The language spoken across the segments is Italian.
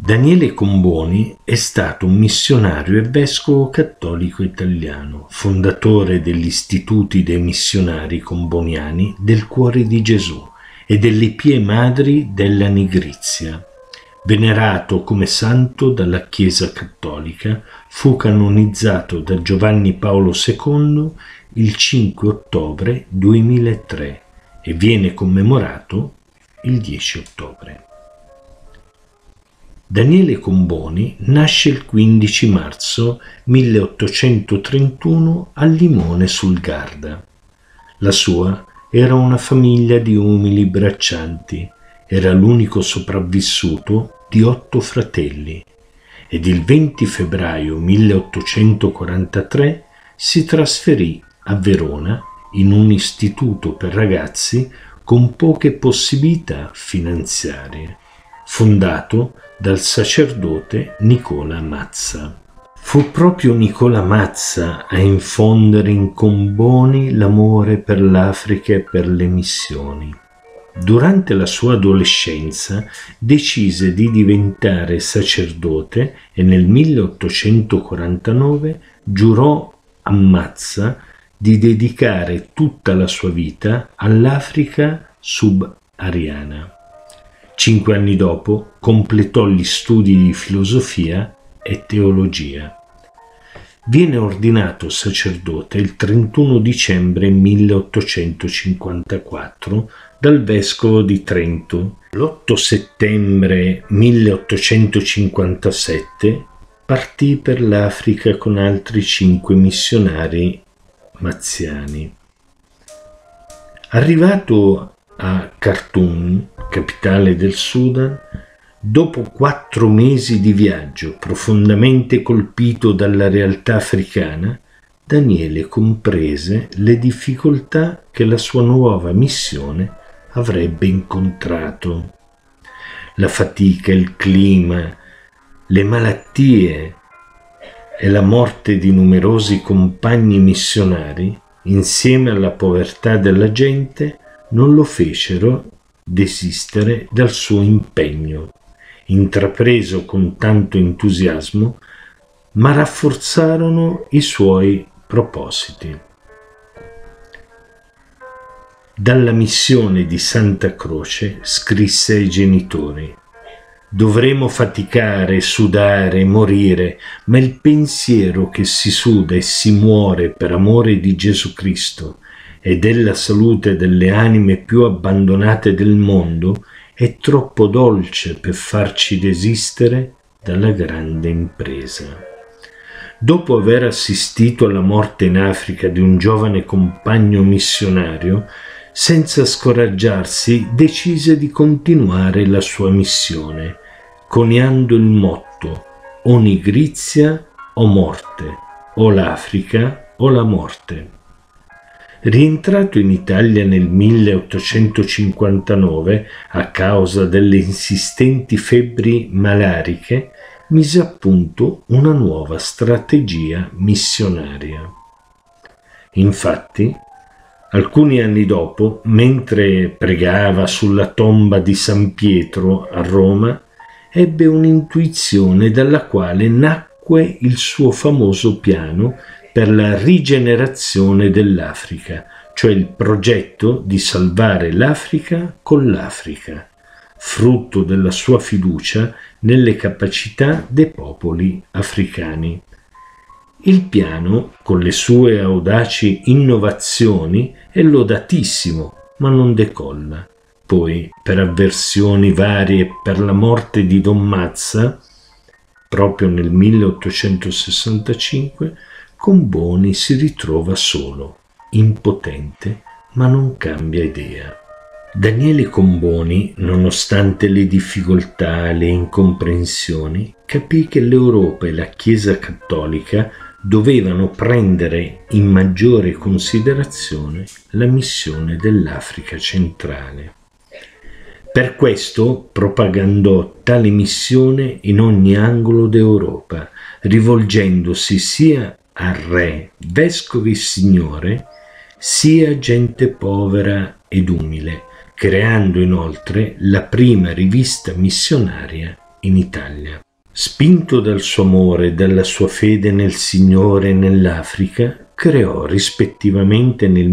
Daniele Comboni è stato un missionario e vescovo cattolico italiano, fondatore degli Istituti dei Missionari Comboniani del Cuore di Gesù e delle Pie Madri della Nigrizia. Venerato come santo dalla Chiesa Cattolica, fu canonizzato da Giovanni Paolo II il 5 ottobre 2003 e viene commemorato il 10 ottobre. Daniele Comboni nasce il 15 marzo 1831 a Limone sul Garda. La sua era una famiglia di umili braccianti, era l'unico sopravvissuto di 8 fratelli ed il 20 febbraio 1843 si trasferì a Verona in un istituto per ragazzi con poche possibilità finanziarie, fondato dal sacerdote Nicola Mazza. Fu proprio Nicola Mazza a infondere in Comboni l'amore per l'Africa e per le missioni. Durante la sua adolescenza decise di diventare sacerdote e nel 1849 giurò a Mazza di dedicare tutta la sua vita all'Africa subsahariana. 5 anni dopo completò gli studi di filosofia e teologia. Viene ordinato sacerdote il 31 dicembre 1854 dal vescovo di Trento. L'8 settembre 1857 partì per l'Africa con altri 5 missionari mazziani. Arrivato a Khartoum, capitale del Sudan, dopo 4 mesi di viaggio, profondamente colpito dalla realtà africana, Daniele comprese le difficoltà che la sua nuova missione avrebbe incontrato. La fatica, il clima, le malattie e la morte di numerosi compagni missionari, insieme alla povertà della gente, non lo fecero desistere dal suo impegno, intrapreso con tanto entusiasmo, ma rafforzarono i suoi propositi. Dalla missione di Santa Croce scrisse ai genitori: «Dovremo faticare, sudare, morire, ma il pensiero che si suda e si muore per amore di Gesù Cristo e della salute delle anime più abbandonate del mondo è troppo dolce per farci desistere dalla grande impresa». Dopo aver assistito alla morte in Africa di un giovane compagno missionario, senza scoraggiarsi decise di continuare la sua missione, coniando il motto: o nigrizia o morte, o l'Africa o la morte. Rientrato in Italia nel 1859 a causa delle insistenti febbri malariche, mise a punto una nuova strategia missionaria. Infatti, alcuni anni dopo, mentre pregava sulla tomba di San Pietro a Roma, ebbe un'intuizione dalla quale nacque il suo famoso piano per la rigenerazione dell'Africa, cioè il progetto di salvare l'Africa con l'Africa, frutto della sua fiducia nelle capacità dei popoli africani. Il piano, con le sue audaci innovazioni, è lodatissimo, ma non decolla. Poi, per avversioni varie e per la morte di Don Mazza, proprio nel 1865, Comboni si ritrova solo, impotente, ma non cambia idea. Daniele Comboni, nonostante le difficoltà e le incomprensioni, capì che l'Europa e la Chiesa Cattolica dovevano prendere in maggiore considerazione la missione dell'Africa centrale. Per questo propagandò tale missione in ogni angolo d'Europa, rivolgendosi sia a re, vescovi e signore, sia a gente povera ed umile, creando inoltre la prima rivista missionaria in Italia. Spinto dal suo amore e dalla sua fede nel Signore e nell'Africa, creò rispettivamente nel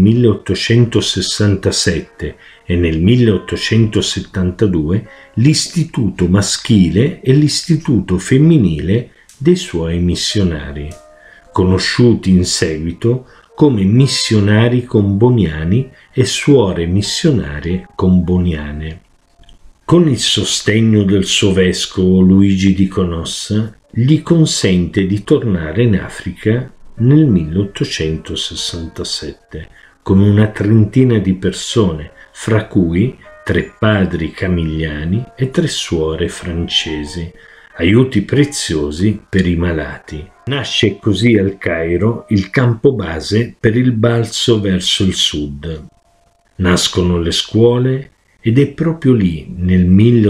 1867 e nel 1872 l'istituto maschile e l'istituto femminile dei suoi missionari, conosciuti in seguito come missionari comboniani e suore missionarie comboniane. Con il sostegno del suo vescovo Luigi di Conossa, gli consente di tornare in Africa nel 1867 con una trentina di persone, fra cui 3 padri camigliani e 3 suore francesi, aiuti preziosi per i malati. Nasce così al Cairo il campo base per il balzo verso il sud. Nascono le scuole ed è proprio lì, nel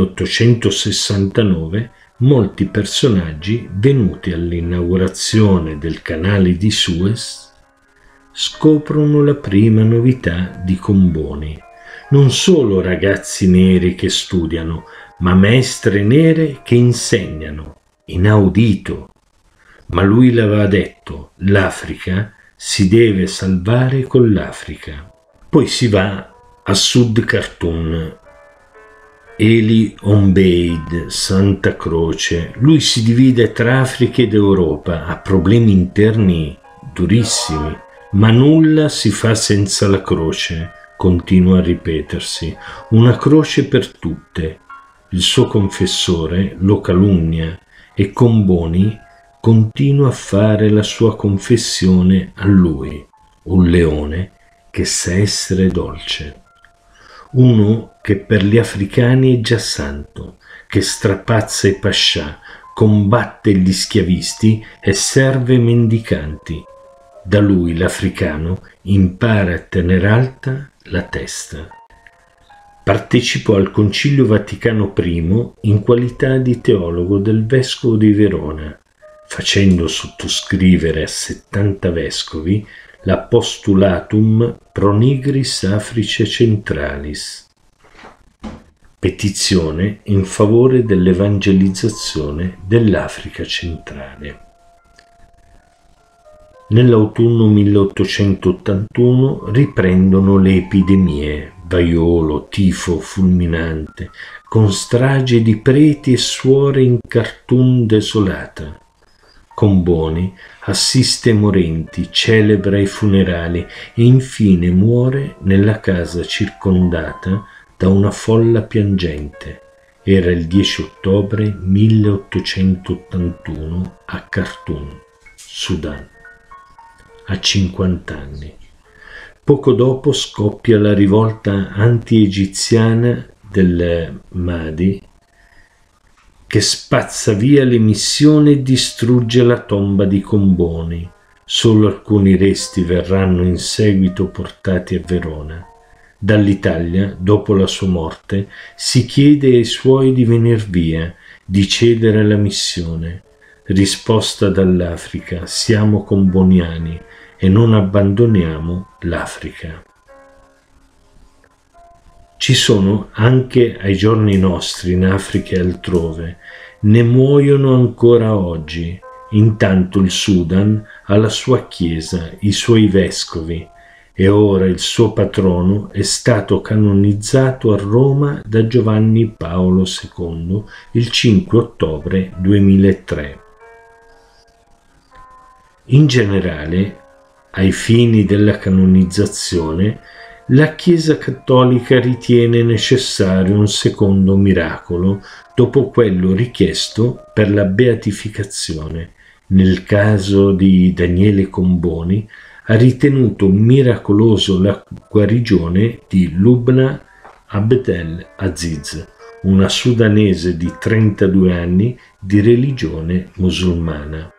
1869, molti personaggi venuti all'inaugurazione del canale di Suez scoprono la prima novità di Comboni. Non solo ragazzi neri che studiano, ma maestre nere che insegnano. Inaudito. Ma lui l'aveva detto, l'Africa si deve salvare con l'Africa. Poi si va a Sud Khartoum, Eli Obeid, Santa Croce. Lui si divide tra Africa ed Europa, ha problemi interni durissimi, ma nulla si fa senza la croce, continua a ripetersi, una croce per tutte. Il suo confessore lo calunnia e Comboni continua a fare la sua confessione a lui, un leone che sa essere dolce. Uno che per gli africani è già santo, che strapazza i pascià, combatte gli schiavisti e serve i mendicanti. Da lui l'africano impara a tenere alta la testa. Partecipò al Concilio Vaticano I in qualità di teologo del vescovo di Verona, facendo sottoscrivere a 70 vescovi l'Apostulatum pro Nigris Africae Centralis, petizione in favore dell'evangelizzazione dell'Africa centrale. Nell'autunno 1881 riprendono le epidemie, vaiolo, tifo fulminante, con strage di preti e suore in Khartoum desolata. Comboni assiste morenti, celebra i funerali e infine muore nella casa circondata da una folla piangente. Era il 10 ottobre 1881 a Khartoum, Sudan, a 50 anni. Poco dopo scoppia la rivolta anti-egiziana del Mahdi, che spazza via le missioni e distrugge la tomba di Comboni. Solo alcuni resti verranno in seguito portati a Verona. Dall'Italia, dopo la sua morte, si chiede ai suoi di venir via, di cedere la missione. Risposta dall'Africa: siamo comboniani e non abbandoniamo l'Africa. Ci sono anche ai giorni nostri in Africa e altrove, ne muoiono ancora oggi. Intanto il Sudan ha la sua chiesa, i suoi vescovi, e ora il suo patrono è stato canonizzato a Roma da Giovanni Paolo II il 5 ottobre 2003. In generale, ai fini della canonizzazione, la Chiesa Cattolica ritiene necessario un secondo miracolo dopo quello richiesto per la beatificazione. Nel caso di Daniele Comboni ha ritenuto miracoloso la guarigione di Lubna Abdel Aziz, una sudanese di 32 anni di religione musulmana.